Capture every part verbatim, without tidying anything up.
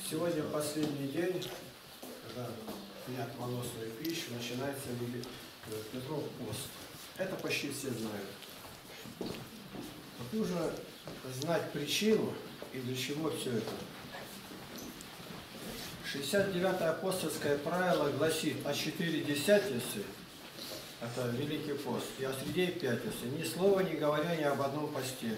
Сегодня последний день, когда едят молочную пищу, начинается Петров пост. Это почти все знают. Вот нужно знать причину и для чего все это. шестьдесят девятое апостольское правило гласит о четыре десятницы, это Великий пост, и о среде пятницы, ни слова не говоря ни об одном посте.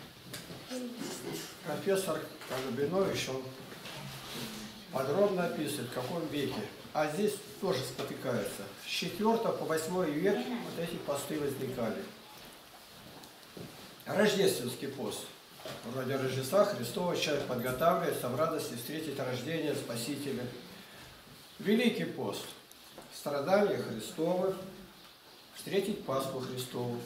Профессор Колубинович, он подробно описывает, в каком веке. А здесь тоже спотыкается. С четвёртого по восьмой век вот эти посты возникали. Рождественский пост. Вроде Рождества Христова человек подготавливается в радости встретить рождение Спасителя. Великий пост. Страдания Христовы, встретить Пасху Христову.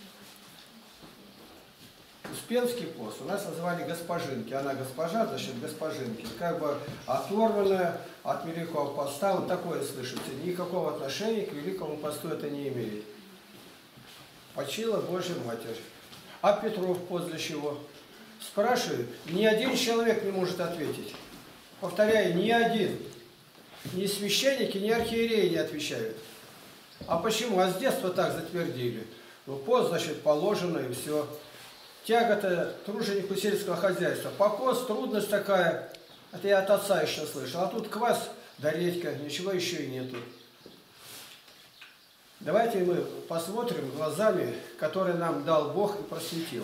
Успенский пост у нас называли госпожинки. Она госпожа, значит госпожинки. Как бы оторванная от Великого поста. Вот такое слышите. Никакого отношения к Великому посту это не имеет. Почила Божья Матерь. А Петров пост для чего? Спрашиваю, ни один человек не может ответить. Повторяю, ни один. Ни священники, ни архиереи не отвечают. А почему? А с детства так затвердили. Ну, пост, значит, положено и все. Тяга-то труженику сельского хозяйства. Покос, трудность такая. Это я от отца еще слышал. А тут квас, да редька, ничего еще и нету. Давайте мы посмотрим глазами, которые нам дал Бог и просветил.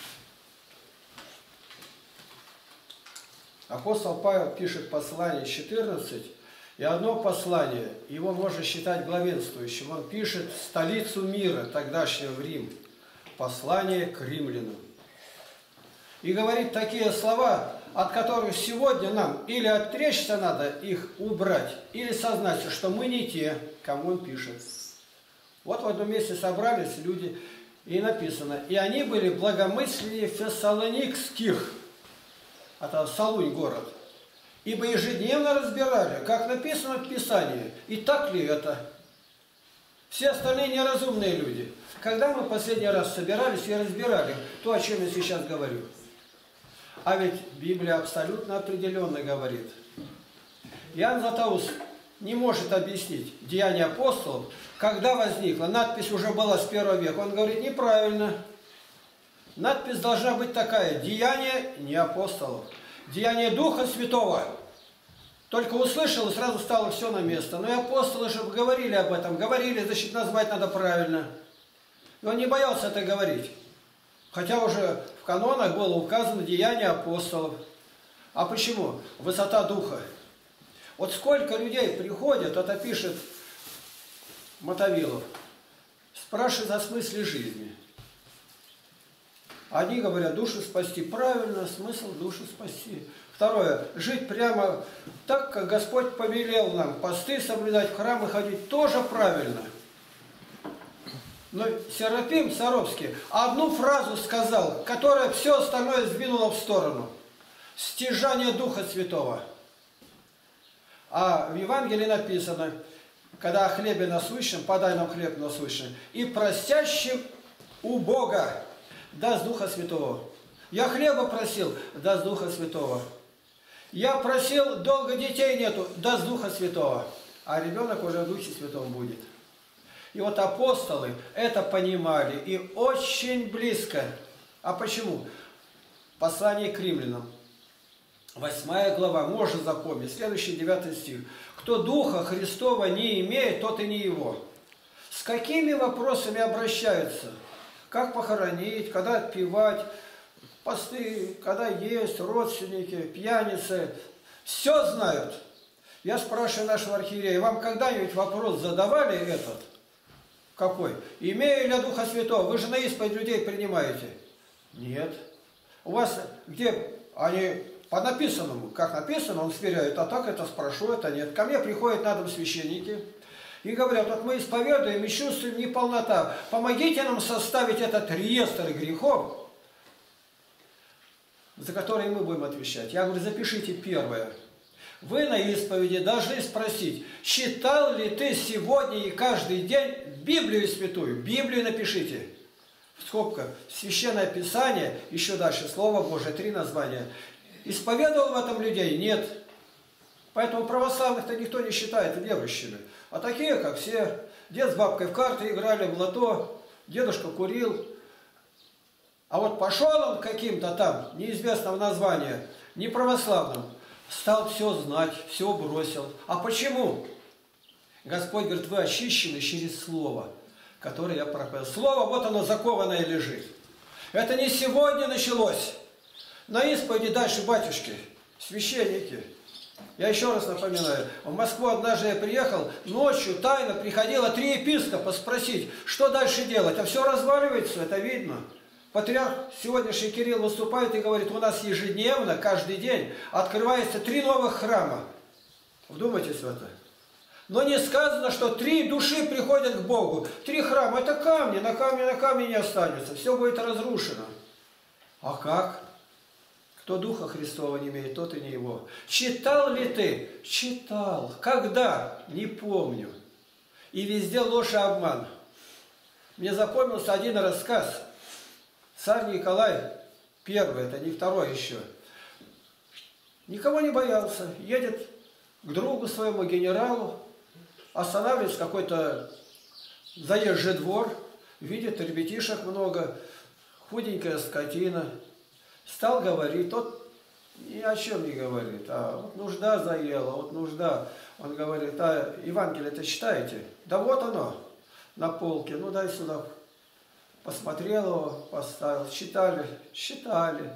Апостол Павел пишет послание четырнадцать, и одно послание, его можно считать главенствующим. Он пишет столицу мира, тогдашнего в Рим, послание к римлянам. И говорит такие слова, от которых сегодня нам или отречься надо их убрать, или сознаться, что мы не те, кому он пишет. Вот в одном месте собрались люди, и написано, и они были благомысленнее фессалоникских, это Солунь город, ибо ежедневно разбирали, как написано в Писании, и так ли это. Все остальные неразумные люди. Когда мы последний раз собирались и разбирали то, о чем я сейчас говорю. А ведь Библия абсолютно определенно говорит. Иоанн Златоуст не может объяснить деяния апостолов, когда возникла. Надпись уже была с первого века. Он говорит, неправильно. Надпись должна быть такая. Деяние не апостолов. Деяние Духа Святого. Только услышал, и сразу стало все на место. Но и апостолы же говорили об этом. Говорили, значит, назвать надо правильно. И он не боялся это говорить. Хотя уже в канонах было указано деяние апостолов. А почему? Высота духа. Вот сколько людей приходят, это пишет Мотовилов, спрашивает о смысле жизни. Одни говорят, душу спасти. Правильно, смысл душу спасти. Второе, жить прямо так, как Господь повелел нам. Посты соблюдать, в храмы ходить, тоже правильно. Но Серафим Саровский одну фразу сказал, которая все остальное сдвинула в сторону. Стяжание Духа Святого. А в Евангелии написано, когда о хлебе насущном, подай нам хлеб насущный, и просящим у Бога даст Духа Святого. Я хлеба просил, даст Духа Святого. Я просил, долго детей нету, даст Духа Святого. А ребенок уже в Духе Святом будет. И вот апостолы это понимали и очень близко. А почему? Послание к римлянам. Восьмая глава, можно запомнить, следующий девятый стих. Кто Духа Христова не имеет, тот и не его. С какими вопросами обращаются? Как похоронить, когда отпевать, посты, когда есть, родственники, пьяницы. Все знают. Я спрашиваю нашего архиерея, вам когда-нибудь вопрос задавали этот? Какой? Имею ли я Духа Святого? Вы же на исповедь людей принимаете? Нет. У вас где? Они по написанному. Как написано, он сверяет. А так это спрошу, это нет. Ко мне приходят на дом священники и говорят, вот мы исповедуем и чувствуем неполнота. Помогите нам составить этот реестр грехов, за которые мы будем отвечать. Я говорю, запишите первое. Вы на исповеди должны спросить, читал ли ты сегодня и каждый день Библию Святую? Библию напишите. В скобках Священное Писание, еще дальше Слово Божие, три названия. Исповедовал в этом людей? Нет. Поэтому православных-то никто не считает верующими. А такие, как все, дед с бабкой в карты играли, в лото, дедушка курил. А вот пошел он каким-то там, неизвестного названия, не православным, стал все знать, все бросил. А почему? Господь говорит, вы очищены через Слово, которое я проповедовал. Слово, вот оно закованное лежит. Это не сегодня началось. На исповеди дальше батюшки, священники. Я еще раз напоминаю, в Москву однажды я приехал, ночью тайно приходило три епископа спросить, что дальше делать. А все разваливается, это видно. Патриарх сегодняшний Кирилл выступает и говорит, у нас ежедневно, каждый день открывается три новых храма. Вдумайтесь в это. Но не сказано, что три души приходят к Богу. Три храма, это камни, на камне на камне не останется. Все будет разрушено. А как? Кто Духа Христова не имеет, тот и не его. Читал ли ты? Читал. Когда? Не помню. И везде ложь и обман. Мне запомнился один рассказ. Царь Николай Первый, это не второй еще, никого не боялся. Едет к другу своему, генералу, останавливается какой-то заезжий двор, видит ребятишек много, худенькая скотина. Стал говорить, тот ни о чем не говорит, а вот нужда заела, вот нужда. Он говорит, а Евангелие-то читаете? Да вот оно, на полке, ну дай сюда. Посмотрел его, поставил, читали, читали.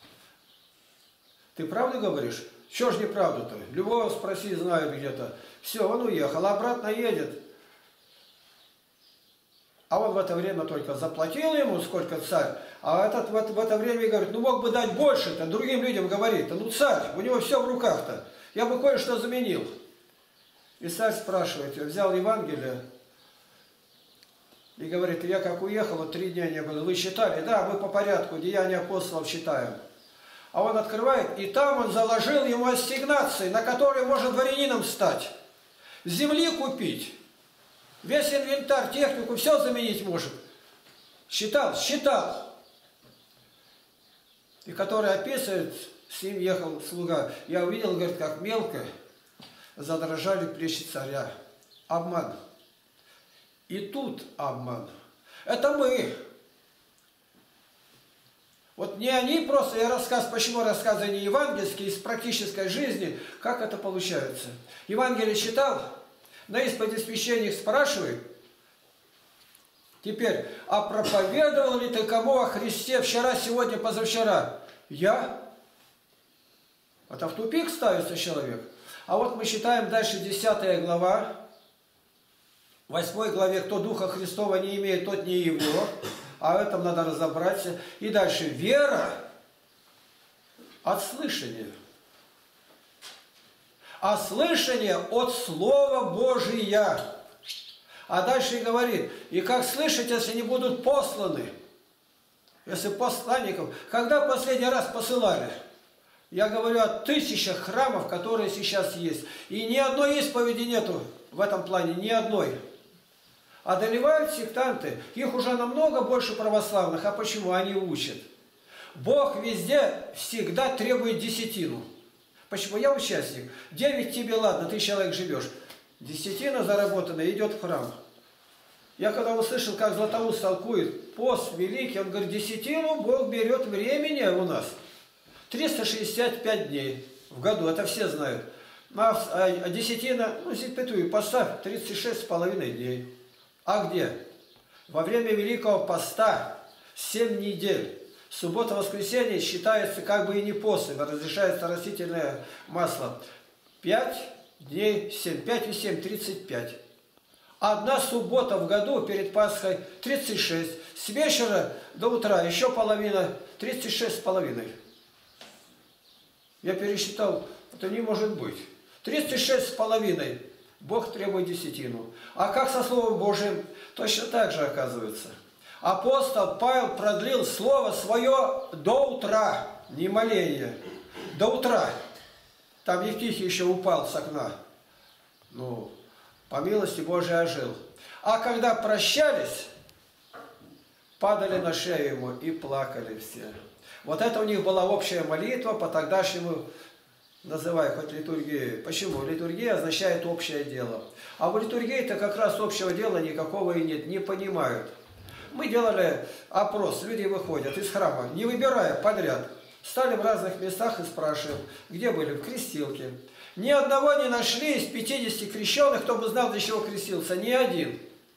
Ты правду говоришь? Чего ж неправду-то? Любого спроси, знает где-то. Все, он уехал, обратно едет. А он в это время только заплатил ему, сколько царь, а этот в это, в это время говорит, ну мог бы дать больше-то, другим людям говорит, ну царь, у него все в руках-то, я бы кое-что заменил. И царь спрашивает, взял Евангелие и говорит, я как уехал, вот три дня не было, вы читали? Да, мы по порядку, Деяния апостолов читаем. А он открывает, и там он заложил ему ассигнации, на которые можно дворянином стать, земли купить. Весь инвентарь, технику, все заменить может. Считал, считал. И который описывает, с ним ехал слуга. Я увидел, говорит, как мелко задрожали плечи царя. Обман. И тут обман. Это мы. Вот не они просто, я рассказ, почему рассказы не евангельские, из практической жизни, как это получается. Евангелие читал, на исповеди священник спрашивает, теперь, а проповедовал ли ты кому о Христе вчера, сегодня, позавчера? Я? Это в тупик ставится человек. А вот мы читаем дальше десятая глава, в восьмой главе, кто Духа Христова не имеет, тот не его. А в этом надо разобраться. И дальше, вера от слышания. А слышание от Слова Божия. А дальше и говорит, и как слышать, если не будут посланы? Если посланников. Когда последний раз посылали? Я говорю о тысячах храмов, которые сейчас есть. И ни одной исповеди нету в этом плане, ни одной. Одолевают сектанты. Их уже намного больше православных. А почему? Они учат. Бог везде всегда требует десятину. Почему? Я участник. Девять тебе ладно, ты человек живешь. Десятина заработанная идет в храм. Я когда услышал, как Златоуст толкует, пост великий, он говорит, десятину Бог берет времени у нас. триста шестьдесят пять дней в году, это все знают. А, а десятина, ну, запятую, поставь тридцать шесть с половиной дней. А где? Во время Великого Поста семь недель. Суббота-воскресенье считается как бы и не постом, разрешается растительное масло. пять дней, семь, пять и семь, тридцать пять. Одна суббота в году перед Пасхой тридцать шесть. С вечера до утра еще половина, тридцать шесть с половиной. Я пересчитал, это не может быть. тридцать шесть с половиной. Бог требует десятину. А как со Словом Божиим? Точно так же оказывается. Апостол Павел продлил Слово Свое до утра. Не моление. До утра. Там Евтихий еще упал с окна. Ну, по милости Божией ожил. А когда прощались, падали на шею ему и плакали все. Вот это у них была общая молитва по тогдашнему называй хоть литургией. Почему? Литургия означает общее дело. А в литургии-то как раз общего дела никакого и нет, не понимают. Мы делали опрос, люди выходят из храма, не выбирая подряд. Стали в разных местах и спрашиваем, где были, в крестилке. Ни одного не нашли из пятидесяти крещенных, кто бы знал, для чего крестился. Ни один.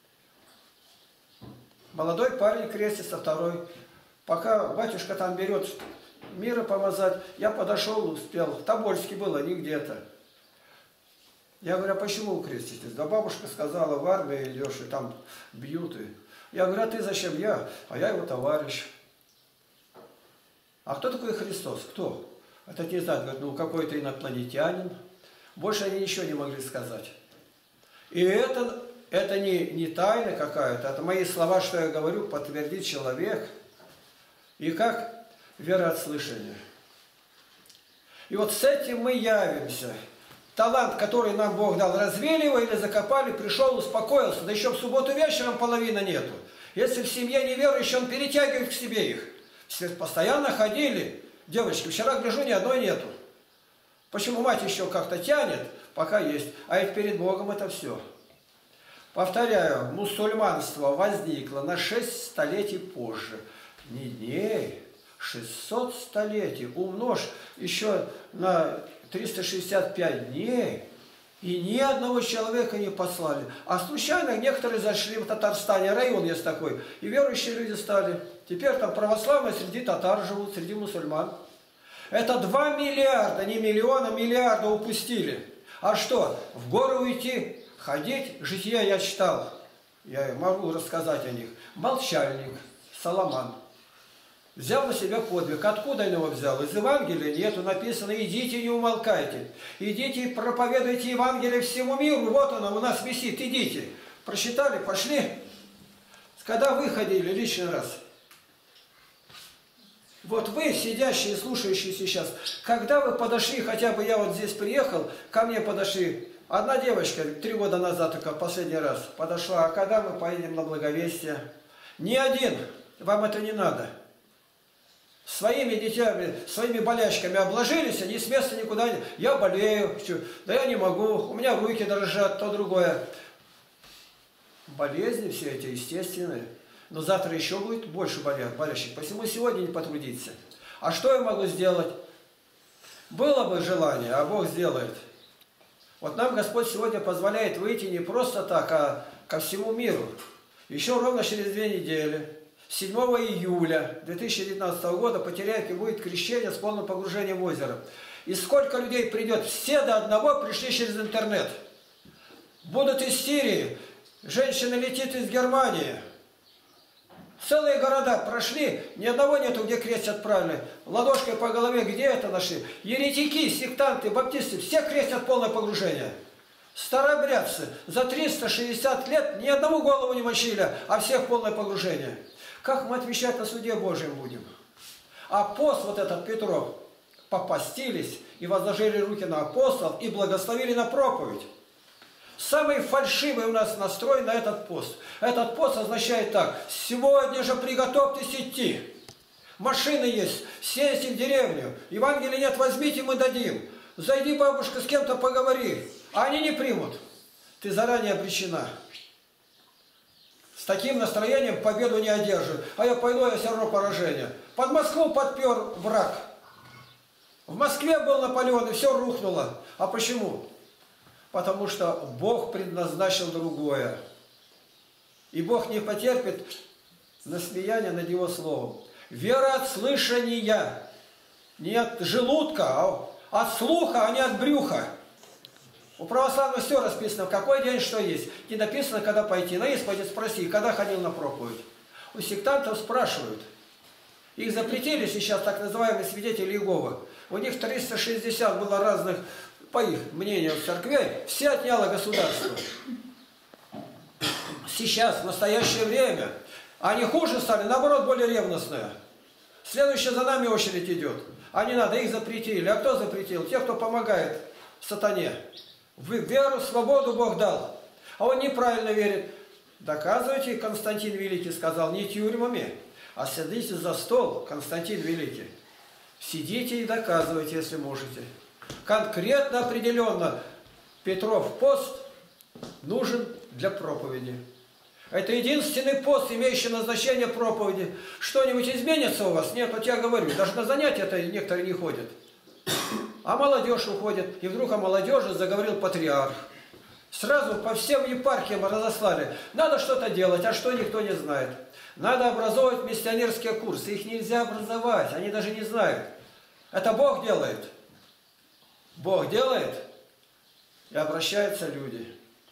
Молодой парень крестится, второй. Пока батюшка там берет мира помазать, я подошел, успел. В Тобольске было, не где-то. Я говорю, а почему вы креститесь? Да бабушка сказала, в армию идешь, и там бьют. И... Я говорю, а ты зачем? Я, а я его товарищ. А кто такой Христос? Кто? Это не знаю, говорит, ну какой-то инопланетянин. Больше они ничего не могли сказать. И это, это не, не тайна какая-то, это мои слова, что я говорю, подтвердит человек. И как вера от слышания. И вот с этим мы явимся. Талант, который нам Бог дал, развели его или закопали, пришел, успокоился. Да еще в субботу вечером половины нету. Если в семье неверующий, он перетягивает к себе их. Все постоянно ходили. Девочки, вчера гляжу, ни одной нету. Почему мать еще как-то тянет, пока есть. А ведь перед Богом это все. Повторяю, мусульманство возникло на шесть столетий позже. Не дней, шестьсот столетий. Умножь еще на триста шестьдесят пять дней. И ни одного человека не послали. А случайно некоторые зашли в Татарстане, район есть такой, и верующие люди стали. Теперь там православные среди татар живут, среди мусульман. Это два миллиарда, не миллиона, миллиарда упустили. А что, в горы уйти, ходить, жития я читал. Я могу рассказать о них. Молчальник, Соломон. Взял на себя подвиг. Откуда он его взял? Из Евангелия нету. Написано, идите, не умолкайте. Идите и проповедуйте Евангелие всему миру. Вот оно у нас висит. Идите. Прочитали, пошли. Когда вы ходили лишний раз? Вот вы, сидящие и слушающие сейчас, когда вы подошли, хотя бы я вот здесь приехал, ко мне подошли, одна девочка три года назад только последний раз подошла, а когда мы поедем на Благовестие? Ни один. Вам это не надо. Своими детьми, своими болячками обложились, они с места никуда не... Я болею, да я не могу, у меня руки дрожат, то другое. Болезни все эти естественные. Но завтра еще будет больше болящих. Посему сегодня не потрудиться. А что я могу сделать? Было бы желание, а Бог сделает. Вот нам Господь сегодня позволяет выйти не просто так, а ко всему миру. Еще ровно через две недели. седьмого июля две тысячи девятнадцатого года по Теряйке будет крещение с полным погружением в озеро. И сколько людей придет? Все до одного пришли через интернет. Будут из Сирии. Женщина летит из Германии. Целые города прошли, ни одного нету, где крест отправили. Ладошкой по голове, где это нашли? Еретики, сектанты, баптисты, все крестят полное погружение. Старообрядцы за триста шестьдесят лет ни одному голову не мочили, а всех полное погружение. Как мы отвечать на суде Божьем будем? А пост вот этот Петров попостились и возложили руки на апостолов и благословили на проповедь. Самый фальшивый у нас настрой на этот пост. Этот пост означает так. Сегодня же приготовьтесь идти. Машины есть. Сесть в деревню. Евангелия нет, возьмите, мы дадим. Зайди, бабушка, с кем-то поговори. А они не примут. Ты заранее обречена. С таким настроением победу не одержит. А я пойду, я все равно поражение. Под Москву подпер враг. В Москве был Наполеон, и все рухнуло. А почему? Потому что Бог предназначил другое. И Бог не потерпит насмеяния над Его Словом. Вера от слышания. Не от желудка, а от слуха, а не от брюха. У православных все расписано, в какой день что есть. Не написано, когда пойти. На исповедь спроси, когда ходил на проповедь. У сектантов спрашивают. Их запретили сейчас так называемые свидетели Иеговы. У них триста шестьдесят было разных, по их мнению, церквей. Все отняло государство. Сейчас, в настоящее время, они хуже стали, наоборот, более ревностные. Следующая за нами очередь идет. А не надо, их запретили. А кто запретил? Те, кто помогает сатане. Веру, свободу Бог дал. А он неправильно верит. Доказывайте, Константин Великий сказал, не тюрьмами, а садитесь за стол, Константин Великий. Сидите и доказывайте, если можете. Конкретно, определенно Петров пост нужен для проповеди. Это единственный пост, имеющий назначение проповеди. Что-нибудь изменится у вас? Нет, вот я говорю, даже на занятия-то некоторые не ходят. А молодежь уходит. И вдруг о молодежи заговорил патриарх. Сразу по всем епархиям разослали. Надо что-то делать, а что никто не знает. Надо образовывать миссионерские курсы. Их нельзя образовать, они даже не знают. Это Бог делает. Бог делает, и обращаются люди.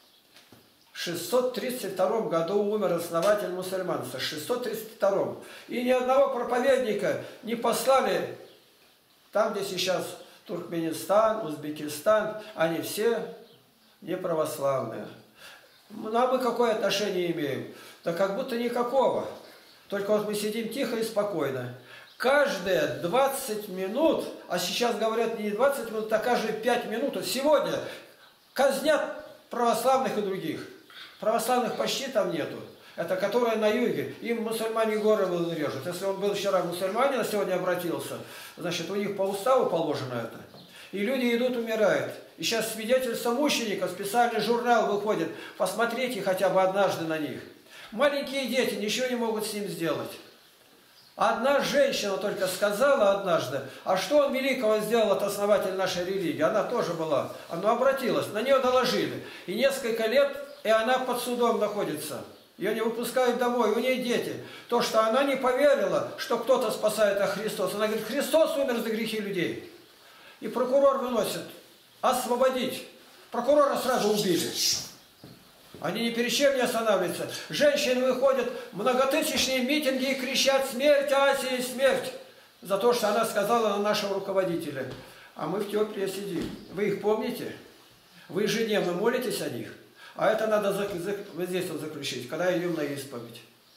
В шестьсот тридцать втором году умер основатель мусульманства. В шестьсот тридцать втором. И ни одного проповедника не послали там, где сейчас Туркменистан, Узбекистан. Они все не православные. Ну а мы какое отношение имеем? Да как будто никакого. Только вот мы сидим тихо и спокойно. Каждые двадцать минут, а сейчас говорят не двадцать минут, а каждые пять минут, сегодня казнят православных и других. Православных почти там нету. Это которые на юге. Им мусульмане горы режут. Если он был вчера мусульманин, а сегодня обратился, значит у них по уставу положено это. И люди идут, умирают. И сейчас свидетельство мучеников, специальный журнал выходит. Посмотрите хотя бы однажды на них. Маленькие дети ничего не могут с ним сделать. Одна женщина только сказала однажды, а что он великого сделал, от основателя нашей религии? Она тоже была, она обратилась, на нее доложили. И несколько лет, и она под судом находится. Ее не выпускают домой, у нее дети. То, что она не поверила, что кто-то спасает, а Христос. Она говорит, Христос умер за грехи людей. И прокурор выносит, освободить. Прокурора сразу убили. Они ни перед чем не останавливаются. Женщины выходят в многотысячные митинги и кричат «Смерть Асии, смерть!» за то, что она сказала на нашего руководителя. А мы в тепле сидим. Вы их помните? Вы ежедневно молитесь о них? А это надо зак... зак... вот здесь вот заключить, когда идем на исповедь.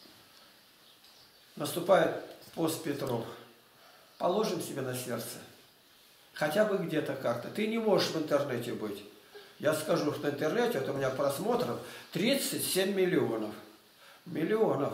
Наступает пост Петров. Положим себе на сердце. Хотя бы где-то как-то. Ты не можешь в интернете быть. Я скажу, что в интернете, вот у меня просмотров тридцать семь миллионов. Миллионов.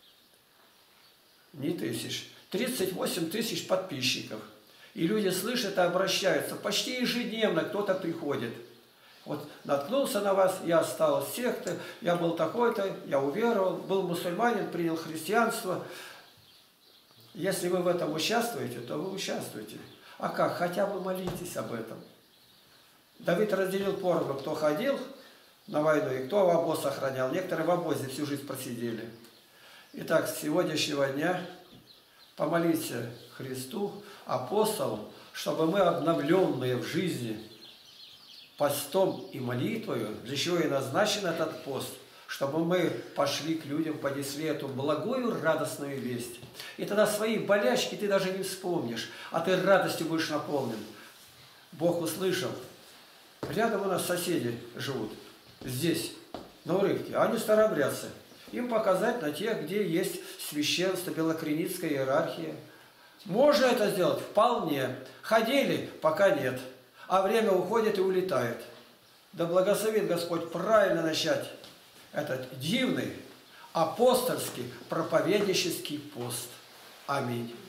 Не тысяч. тридцать восемь тысяч подписчиков. И люди слышат и обращаются. Почти ежедневно кто-то приходит. Вот наткнулся на вас, я остался в секте, я был такой-то, я уверовал, был мусульманин, принял христианство. Если вы в этом участвуете, то вы участвуете. А как? Хотя бы молитесь об этом. Давид разделил поровну, кто ходил на войну и кто в обоз охранял. Некоторые в обозе всю жизнь просидели. Итак, с сегодняшнего дня помолиться Христу, апостолу, чтобы мы, обновленные в жизни постом и молитвою, для чего и назначен этот пост, чтобы мы пошли к людям, понесли эту благую радостную весть. И тогда свои болячки ты даже не вспомнишь, а ты радостью будешь наполнен. Бог услышал. Рядом у нас соседи живут, здесь, на Урывке, а они старообрядцы. Им показать на тех, где есть священство, белокреницкая иерархия. Можно это сделать? Вполне. Ходили? Пока нет. А время уходит и улетает. Да благословит Господь правильно начать этот дивный, апостольский, проповеднический пост. Аминь.